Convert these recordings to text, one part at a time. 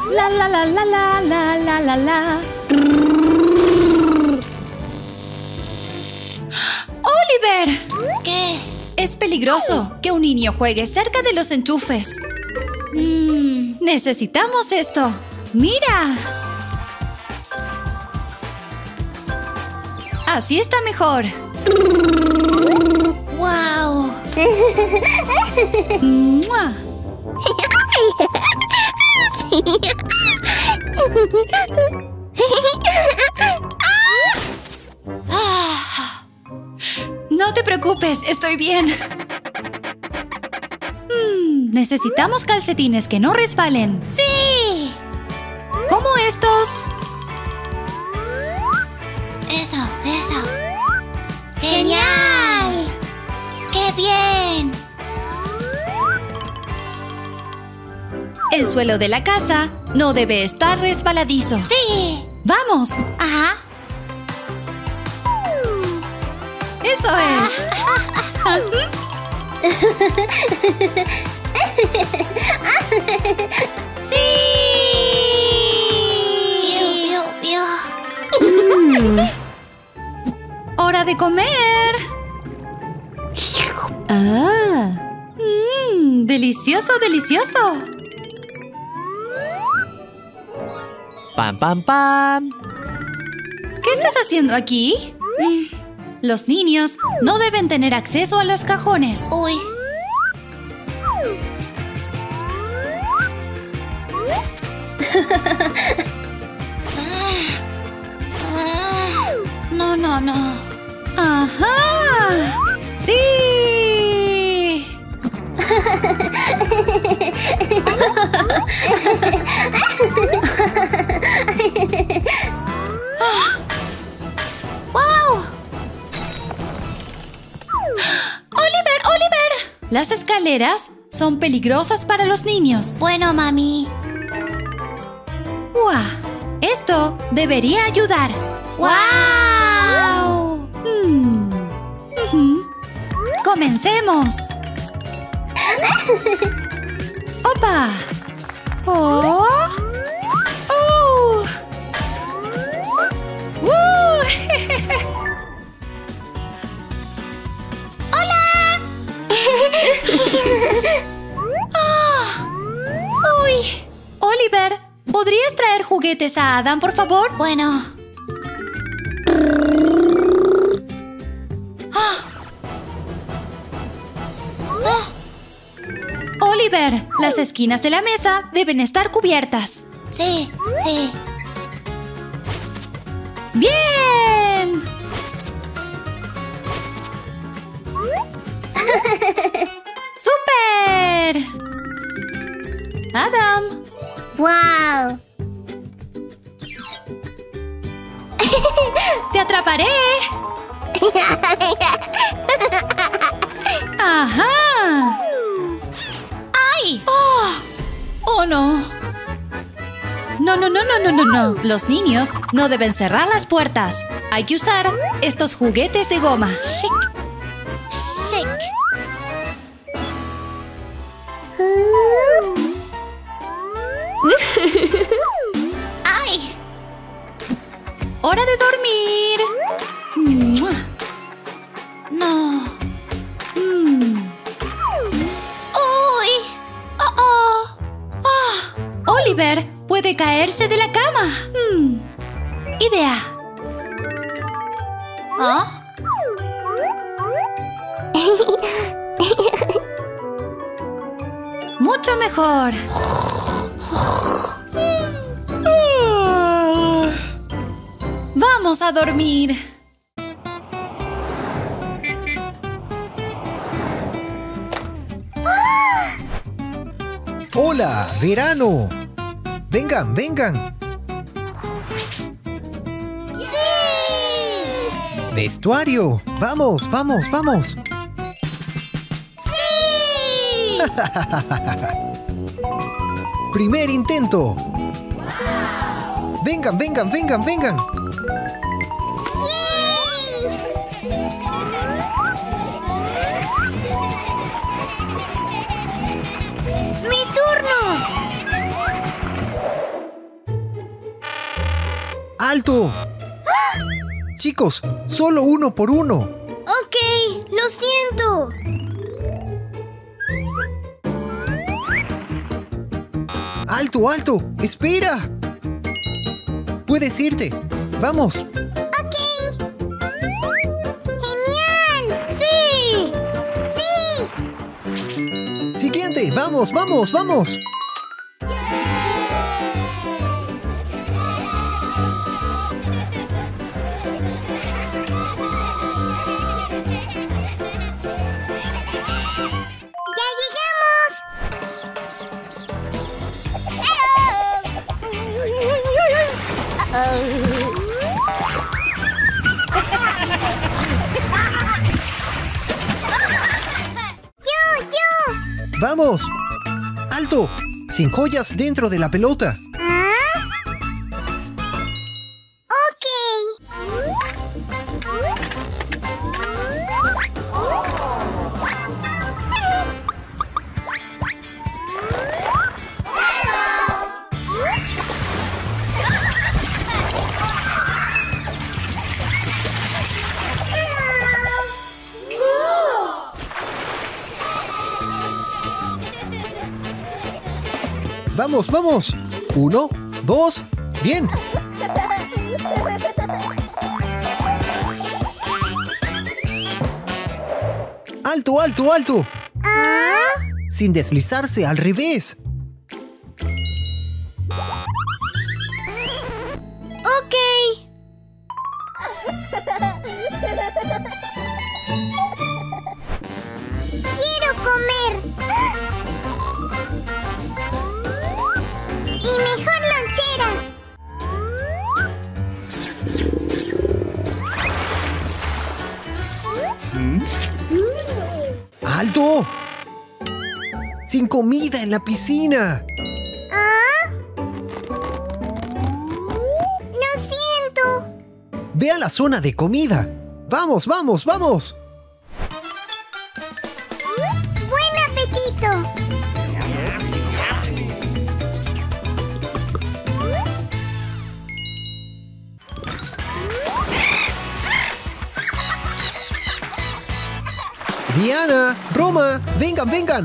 La la la la la la la la la. ¡Oliver! ¿Qué? Es peligroso que un niño juegue cerca de los enchufes. Necesitamos esto. ¡Mira! Así está mejor. ¡Wow! ¡Mua! No te preocupes, estoy bien. Necesitamos calcetines que no resbalen. ¡Sí! ¿Cómo estos? Eso. ¡Genial! ¡Qué bien! El suelo de la casa no debe estar resbaladizo. ¡Sí! ¡Vamos! Ajá. ¡Eso es! ¡Sí! ¡Piu! ¡Hora de comer! ¡Ah! ¡Delicioso, delicioso! ¡Pam, pam, pam! ¿Qué estás haciendo aquí? Los niños no deben tener acceso a los cajones. ¡Uy! No. ¡Ajá! ¡Sí! ¡Wow! ¡Oliver! Las escaleras son peligrosas para los niños. Bueno, mami. ¡Guau! Esto debería ayudar. ¡Wow! ¡Comencemos! ¡Opa! ¡Oh! ¡Oh! ¡Uy! Oliver, ¿podrías traer juguetes a Adam, por favor? Bueno. Oliver, las esquinas de la mesa deben estar cubiertas. Sí. ¡Bien! ¡Súper! Adam, ¡Wow! te atraparé. ¡Ajá! ¡Ay! ¡Oh, no! No. Los niños no deben cerrar las puertas. Hay que usar estos juguetes de goma. Chic. ¡Ay! ¡Hora de dormir! ¡Mua! No. ¡Uy! ¡Oh! Oliver puede caerse de la cama. Idea. ¿Ah? Mucho mejor. Vamos a dormir. ¡Hola! ¡Verano! ¡Vengan! ¡Sí! ¡Vestuario! ¡Vamos! ¡Sí! ¡Primer intento! ¡Vengan! ¡Mi turno! ¡Alto! Chicos, solo 1 por 1. Ok, lo siento. ¡Alto, alto! ¡Espera! Puedes irte. ¡Vamos! Ok. ¡Genial! ¡Sí! ¡Sí! Siguiente. ¡Vamos, vamos, vamos! ¡Ya llegamos! ¡Yo! ¡Vamos! ¡Alto! Sin joyas dentro de la pelota. ¿Ah? Ok. ¡Vamos, vamos! 1, 2, bien. ¡Alto, alto, alto! ¿Ah? Sin deslizarse, al revés. Ok. Quiero comer. Mi mejor lonchera. ¡Alto! Sin comida en la piscina. ¿Ah? Lo siento. Ve a la zona de comida. ¡Vamos, vamos, vamos! Buen apetito. Diana, Roma, vengan, vengan.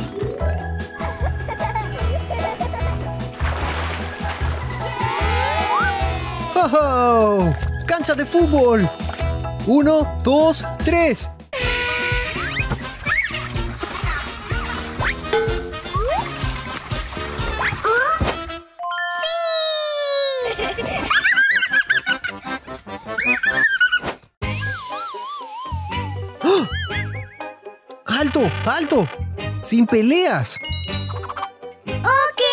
¡Oh! ¡Cancha de fútbol! 1, 2, 3. ¡Ah! ¡Alto, alto! ¡Sin peleas! Ok.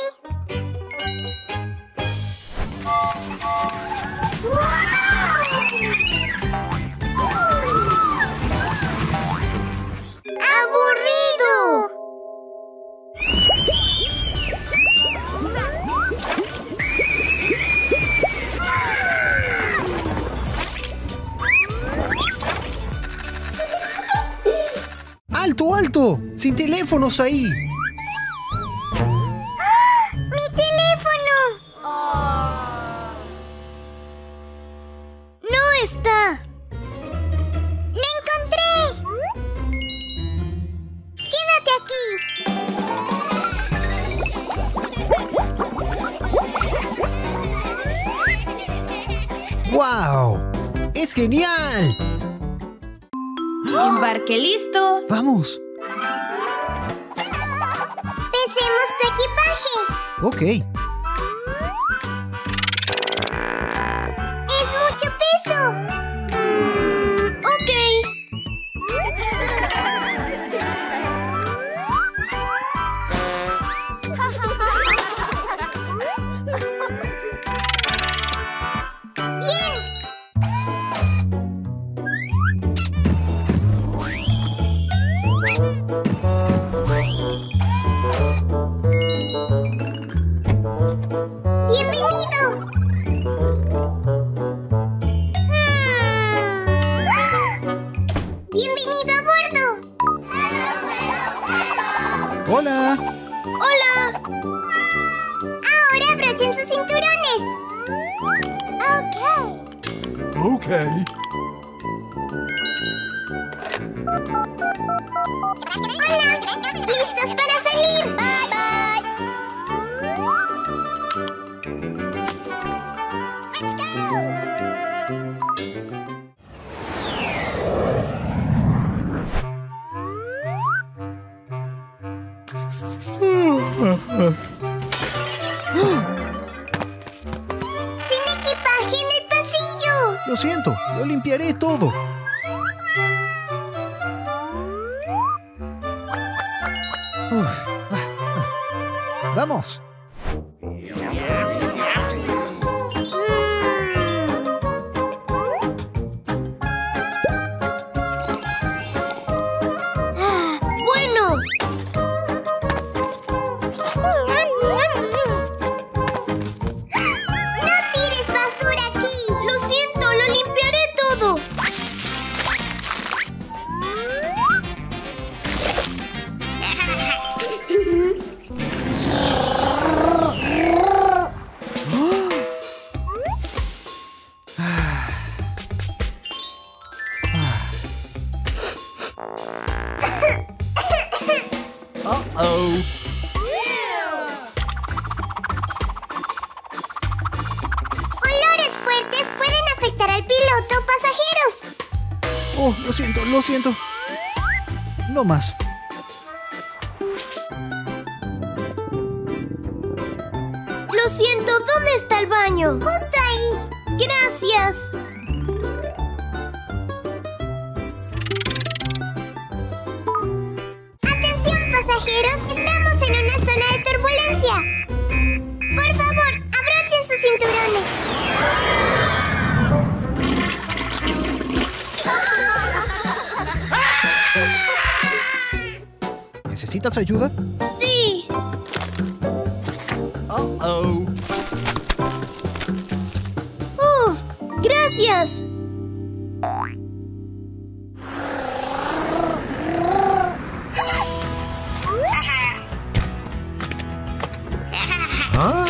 ¡Aburrido! ¡Alto, alto! ¡Sin teléfonos ahí! ¡Mi teléfono! ¡No está! ¡Lo encontré! ¡Quédate aquí! ¡Wow! ¡Es genial! Embarque listo. ¡Vamos! ¡Pesemos tu equipaje! Ok. ¡Es mucho peso! Ok. ¡Bien! ¡Bienvenido! ¡Bienvenido a bordo! ¡Hola! ¡Hola! Ahora abrochen sus cinturones. Ok. Hola, listos para salir. Bye bye. Let's go. Sin equipaje en el pasillo. Lo siento, lo limpiaré todo. ¡Vamos! Bueno. No tires basura aquí. Lo siento, lo limpiaré todo. Oh. Olores fuertes pueden afectar al piloto o pasajeros. Oh, lo siento, lo siento. No más. Lo siento, ¿dónde está el baño? Justo ahí. Gracias. Atención, pasajeros, estamos en una zona de turbulencia. Por favor, abrochen sus cinturones. ¿Necesitas ayuda? Sí. Oh. Gracias. ¿Ah?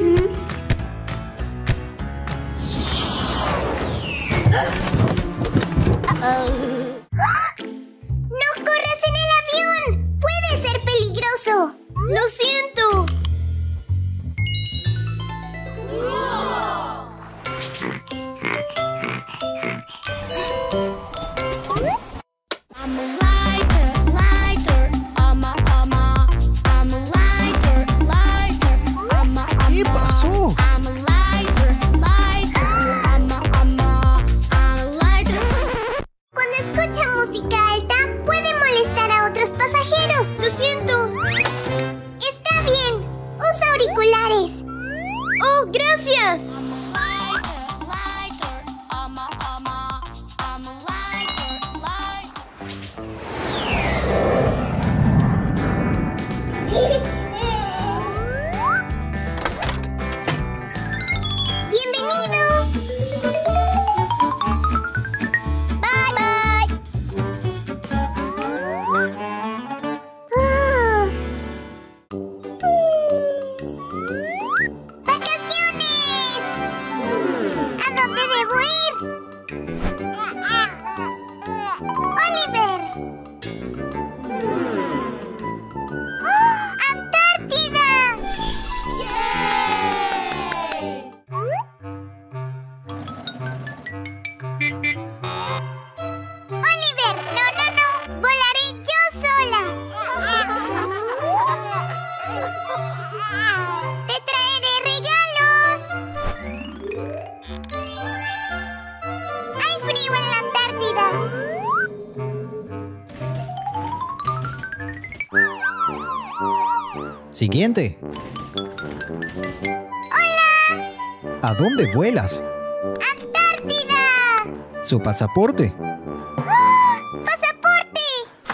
¡No corras en el avión! ¡Puede ser peligroso! ¡Lo siento! I'm a lighter, lighter, I'm a lighter, lighter, ¿Qué pasó? I'm a lighter, lighter, I'm a lighter. Cuando escucha música alta, puede molestar a otros pasajeros. ¡Lo siento! Está bien. Usa auriculares. ¡Oh, gracias! I'm a lighter, lighter, I'm a lighter, lighter. ¡Bienvenido! Bye, bye. ¡Vacaciones! ¿A dónde debo ir? ¡Oliver! ¡Oh! ¡Antártida! ¡Oliver! ¡No! ¡Volaré yo sola! ¡Te traeré regalos! ¡Hay frío en la Antártida! Siguiente. ¡Hola! ¿A dónde vuelas? ¡Antártida! Su pasaporte. ¡Pasaporte!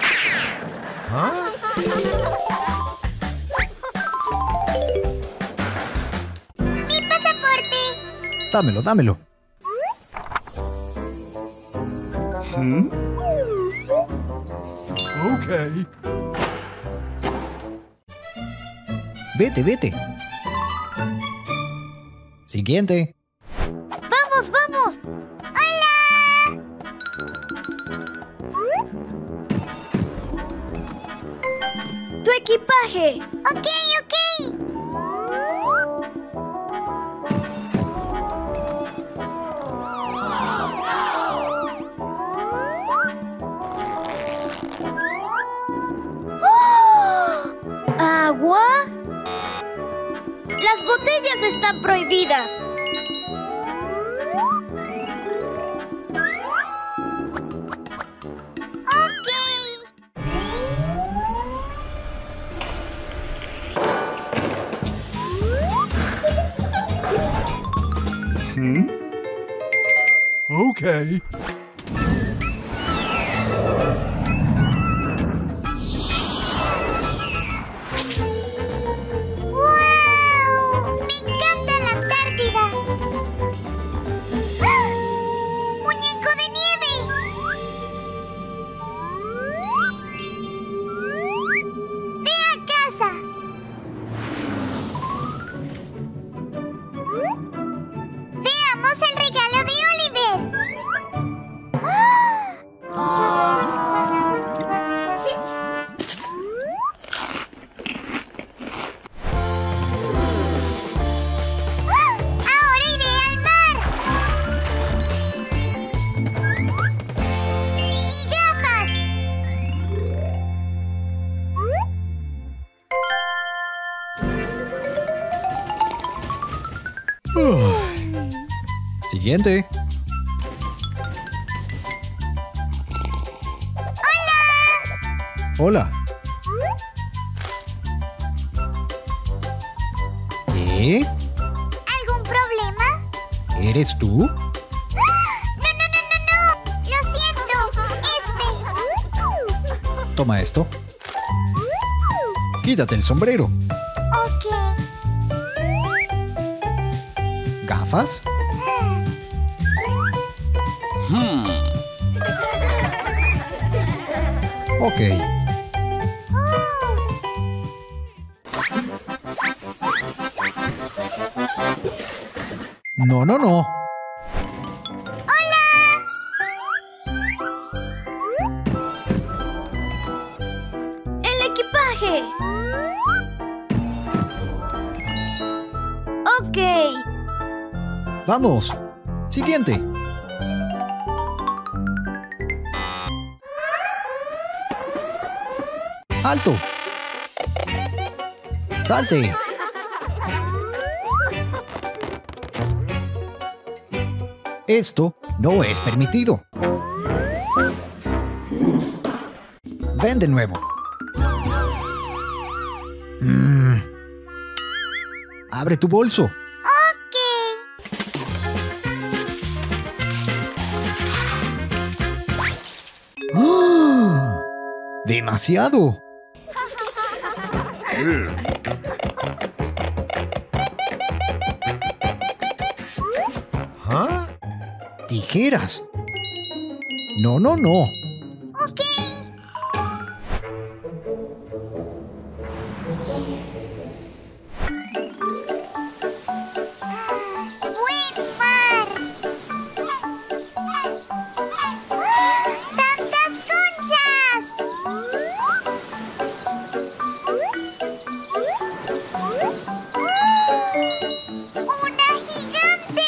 ¡Mi pasaporte! Dámelo. Ok. Vete. Siguiente. ¡Vamos, vamos! ¡Hola! ¡Tu equipaje! Ok, ok. ¿Agua? Las botellas están prohibidas. Ok. Okay. ¡Wow! ¡Me encanta la Antártida! ¡Ah! ¡Muñeco de nieve! ¡Ve a casa! ¡Veamos el regalo de Oliver! ¡Ahora iré al mar! ¡Y gafas! Siguiente. Hola. ¿Qué? ¿Algún problema? ¿Eres tú? ¡No, no, no, no, no! ¡Lo siento! Toma esto. Quítate el sombrero. Ok. ¿Gafas? Ok. No, no, no. ¡El equipaje! Ok. Vamos. Siguiente. ¡Alto! ¡Salte! Esto no es permitido. Ven de nuevo. Abre tu bolso. Ok. ¡Ah! ¡Demasiado! Huh? ¡Tijeras! No, no, no. Ok. ¡Buen mar! ¡Ah! ¡Tantas conchas! ¡Una gigante!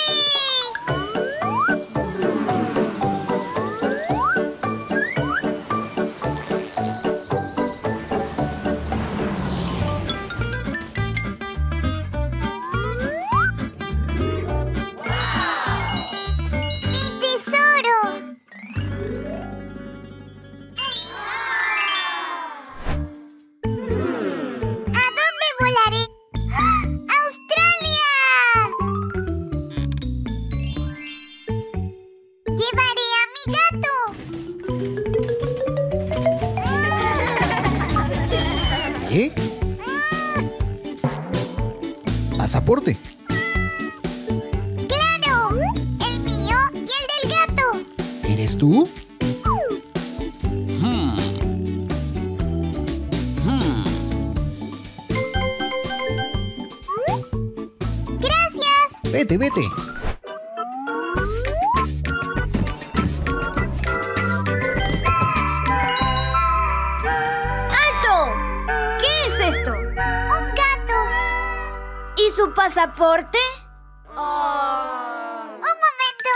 ¡Mi tesoro! ¿A dónde volaré? ¡Ah! ¡Australia! ¡Llevaré a mi gato! ¿Qué? Pasaporte. ¡Claro! El mío y el del gato. ¿Eres tú? ¡Gracias! Vete, vete. ¡Alto! ¿Qué es esto? ¡Un gato! ¿Y su pasaporte? ¡Un momento!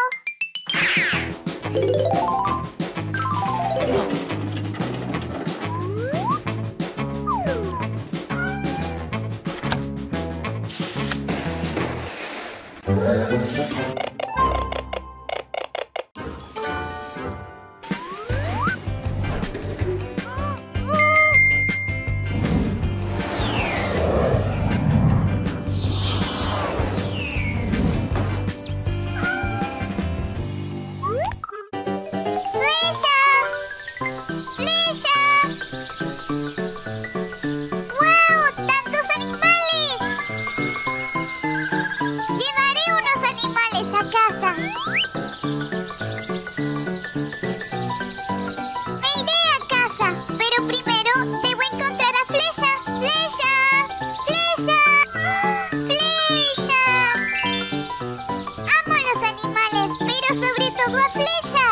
¡Flecha! ¡Flecha! ¡Wow! ¡Tantos animales! Llevaré unos animales a casa. Me iré a casa, pero primero debo encontrar a Flecha. ¡Flecha! ¡Flecha! ¡Flecha! Amo los animales, pero sobre todo a Flecha.